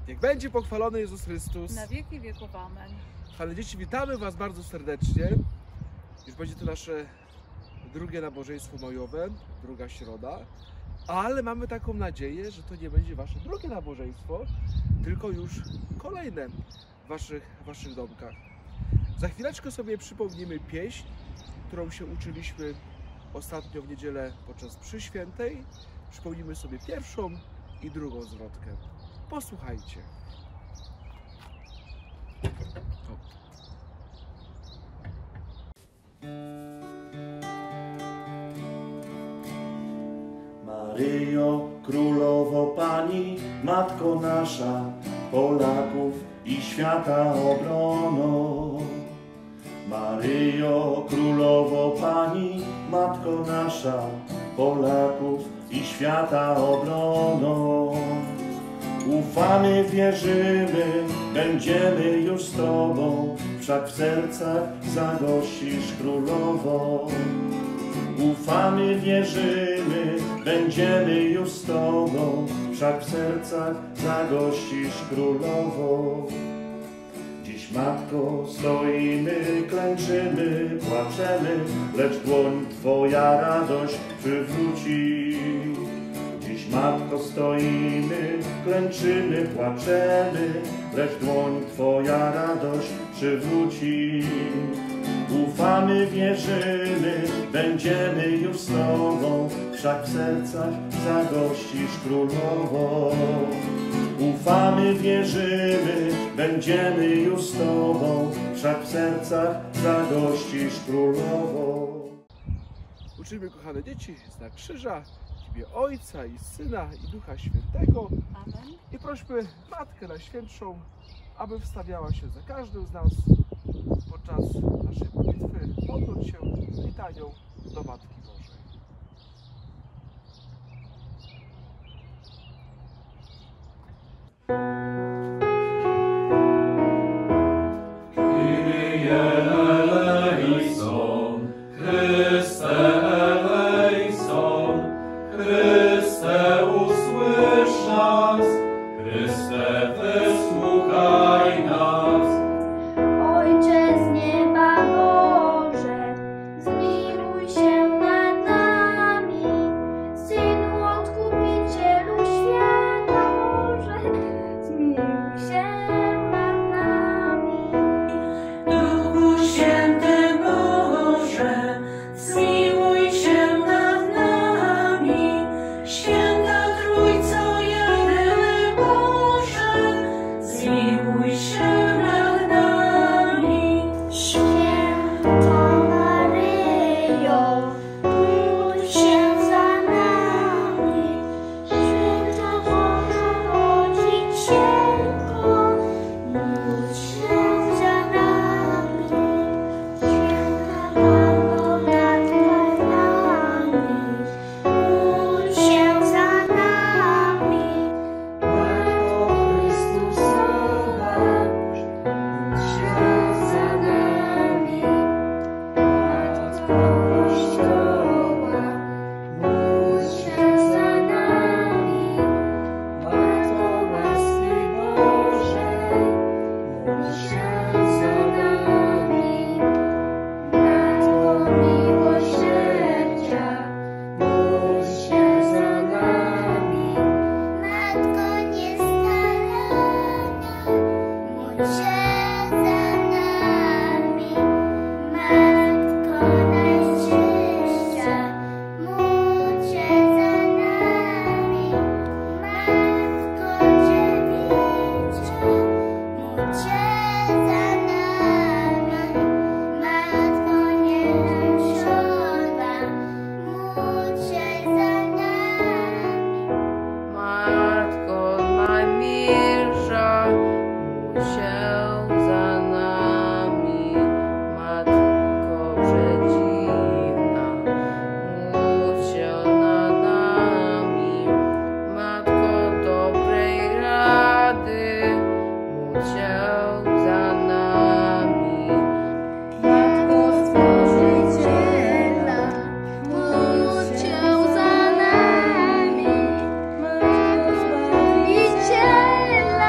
Niech będzie pochwalony Jezus Chrystus. Na wieki wieków. Amen. Kochane dzieci, witamy Was bardzo serdecznie. Już będzie to nasze drugie nabożeństwo majowe, druga środa. Ale mamy taką nadzieję, że to nie będzie Wasze drugie nabożeństwo, tylko już kolejne w Waszych domkach. Za chwileczkę sobie przypomnimy pieśń, którą się uczyliśmy ostatnio w niedzielę podczas mszy świętej. Przypomnimy sobie pierwszą i drugą zwrotkę. Posłuchajcie. Maryjo, Królowo Pani, Matko nasza, Polaków i świata obrono. Maryjo, Królowo Pani, Matko nasza, Polaków i świata obrono. Ufamy, wierzymy, będziemy już z Tobą, wszak w sercach zagościsz Królowo. Ufamy, wierzymy, będziemy już z Tobą, wszak w sercach zagościsz Królowo. Dziś, Matko, stoimy, klęczymy, płaczemy, lecz dłoń Twoja radość przywróci. Dziś, Matko, stoimy, klęczymy, płaczemy, lecz dłoń Twoja radość przywróci. Ufamy, wierzymy, będziemy już z Tobą, wszak w sercach zagościsz Królowo. Ufamy, wierzymy, będziemy już z Tobą, wszak w sercach zagościsz Królowo. Uczymy, kochane dzieci, znak krzyża, w imię Ojca i Syna i Ducha Świętego. Amen. I prośmy Matkę Najświętszą, aby wstawiała się za każdym z nas podczas naszej modlitwy, modląc się litanią do Matki Bożej. Kyrie eleison, Chryste eleison, Chryste usłysz nas, Chryste wysłuchaj nas. Ojcze z nieba Boże, zmiłuj się nad nami. Synu Odkupicielu świata Boże, zmiłuj się nad nami. Duchu Święty Boże, zmiłuj się nad nami. Święta Trójco, jedyny Boże, zmiłuj się nad nami. Święta Maryjo, módl się za nami. Święta Boża Rodzicielko, módl się za nami. Święta Panno nad nami, módl się za nami. Matko Chrystusowa, módl się za nami. Matko Kościoła, módl się za nami. Matko łaski Bożej, módl się za nami. Matko miłosierdzia, módl się za nami. Matko nieskalana, módl się za nami. Matko Najczystsza, módl się za nami. Matko Dziewica, módl się za nami. Matko Nienaruszona, módl się za nami. Matko najmilsza, módl się za nami. Matko przedziwna, módl się nad nami. Matko dobrej rady, módl się za nami. Matko Stworzyciela, módl się za nami. Matko Zbawiciela,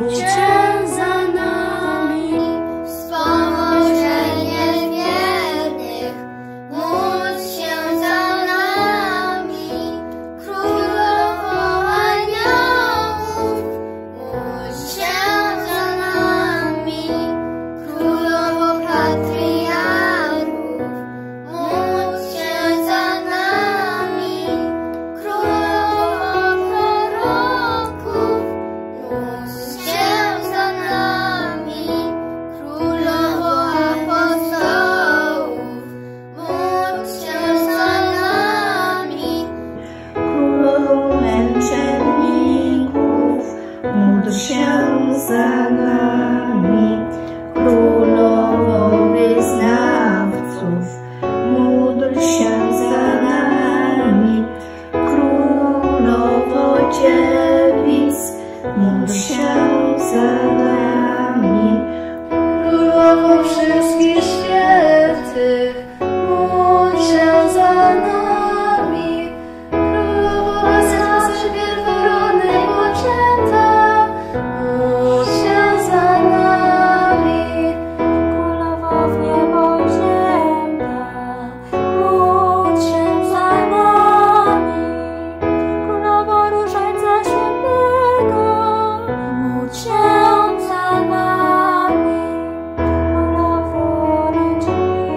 módl się za nami. Wspomożenie wiernych, módl się za nami. Królowo aniołów, módl się za nami. Królowo patriarchów, módl się za nami. Królowo proroków, módl się za nami. Królowo apostołów, módl się za nami. Królowo męczenników, módl się za nami. Królowo wyznawców, módl się za nami. Królowo dziewic, módl się za nami. Królowo wszystkich świętych, módl się za nami. Królowo łaskawy pierworodnej poczęta, módl się za nami. Królowo w niebo wzięta, módl się za nami. Królowo różańca świętego, módl się za nami. Królowo rodzin,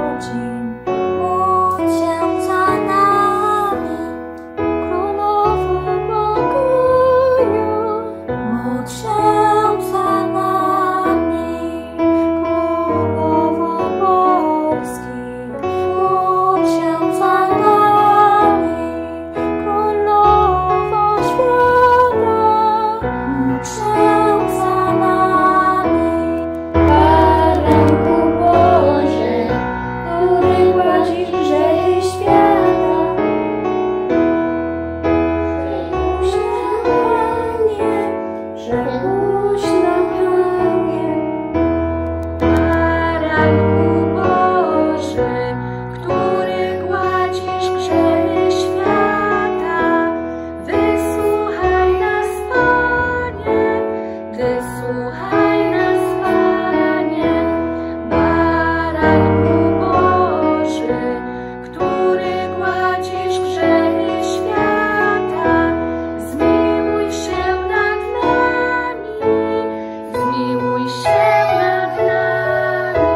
módl się za nami. Królowo pokoju, módl się za nami. Królowo Polski, módl się za nami. Królowo świata, módl się za nami. Baranku Boże, który gładzisz grzechy świata, przepuść nam, Panie. Baranku Boże, który gładzisz grzechy świata, wysłuchaj nas, Panie, wysłuchaj nas, Panie. Baranku Boże, który gładzisz grzechy świata, zmiłuj się nad nami, zmiłuj się nad nami.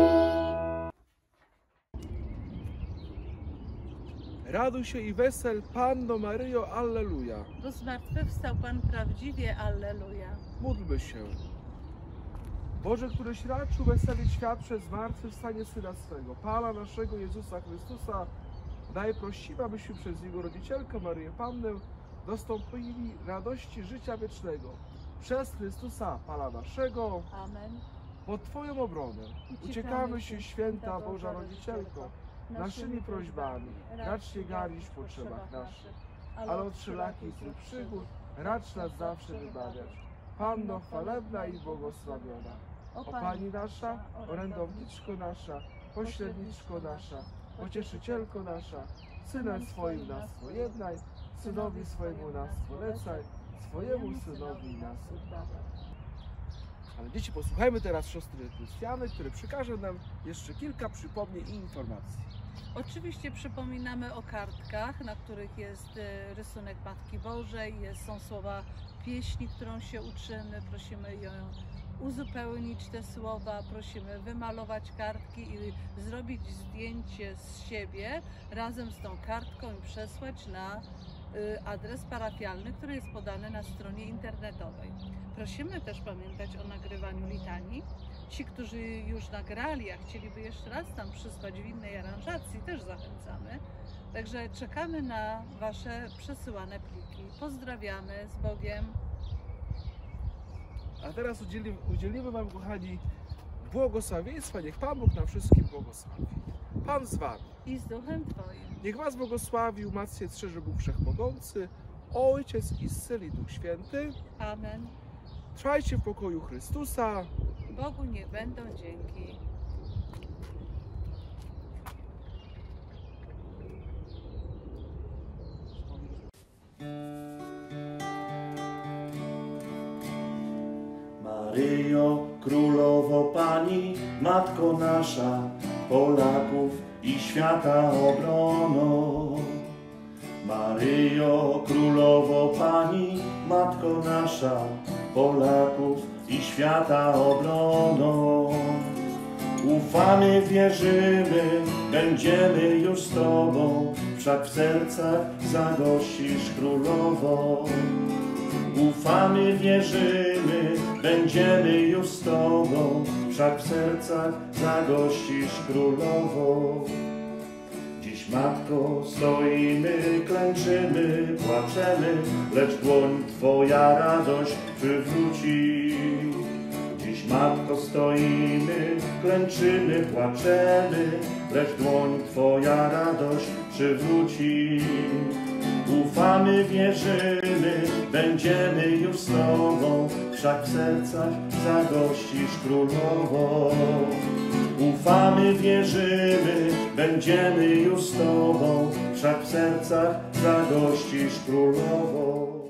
Raduj się i wesel, Panno Maryjo, Alleluja. Bo zmartwychwstał Pan prawdziwie, alleluja. Módlmy się. Boże, któryś raczył weselić świat przez zmartwychwstanie Syna swego, Pana naszego Jezusa Chrystusa, daj prosimy, abyśmy przez Jego rodzicielkę Maryję Pannę dostąpili radości życia wiecznego. Przez Chrystusa Pana naszego, Amen. pod Twoją obronę uciekamy się, święta Boża Rodzicielko, naszymi prośbami, racz nie garnić w potrzebach naszych, ale od wszelakich złych przygód racz nas zawsze wybawiać. Panno chwalebna i błogosławiona, o Pani nasza, orędowniczko nasza, pośredniczko nasza, pocieszycielko nasza, Synem swoim nas pojednaj, Synowi swojemu nas polecaj, swojemu Synowi nas oddawaj. Ale dzieci, posłuchajmy teraz siostry Krystiany, które przekaże nam jeszcze kilka przypomnień i informacji. Oczywiście przypominamy o kartkach, na których jest rysunek Matki Bożej, są słowa pieśni, którą się uczymy. Prosimy ją uzupełnić te słowa, prosimy wymalować kartki i zrobić zdjęcie z siebie razem z tą kartką i przesłać na adres parafialny, który jest podany na stronie internetowej. Prosimy też pamiętać o nagrywaniu litanii. Ci, którzy już nagrali, a chcieliby jeszcze raz tam przysłać w innej aranżacji, też zachęcamy. Także czekamy na Wasze przesyłane pliki. Pozdrawiamy, z Bogiem. A teraz udzielimy Wam, kochani, błogosławieństwa. Niech Pan Bóg nam wszystkim błogosławi. Pan z Wami. I z duchem Twoim. Niech Was błogosławi, umacnia, strzeże Bóg Wszechmogący, Ojciec i Syn i Duch Święty. Amen. Trwajcie w pokoju Chrystusa. Bogu niech będą dzięki. Maryjo, Królowo Pani, Matko nasza, Polaków i świata obrono. Maryjo, Królowo Pani, Matko nasza, Polaków i świata obrono. Ufamy, wierzymy, będziemy już z Tobą, wszak w sercach zagościsz Królowo. Ufamy, wierzymy, będziemy już z Tobą, wszak w sercach zagościsz Królowo. Dziś, Matko, stoimy, klęczymy, płaczemy, lecz dłoń Twoja radość przywróci. Dziś, Matko, stoimy, klęczymy, płaczemy, lecz dłoń Twoja radość przywróci. Ufamy, wierzymy, będziemy już z Tobą, wszak w sercach zagościsz Królowo. Ufamy, wierzymy, będziemy już z Tobą, wszak w sercach zagościsz Królowo.